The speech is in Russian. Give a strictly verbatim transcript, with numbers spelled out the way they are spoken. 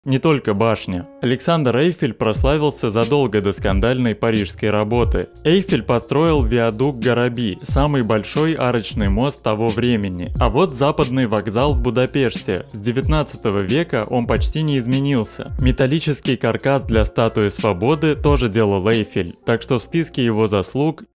Не только башня. Александр Эйфель прославился задолго до скандальной парижской работы. Эйфель построил виадук Гараби, самый большой арочный мост того времени. А вот западный вокзал в Будапеште. С девятнадцатого века он почти не изменился. Металлический каркас для статуи свободы тоже делал Эйфель, так что в списке его заслуг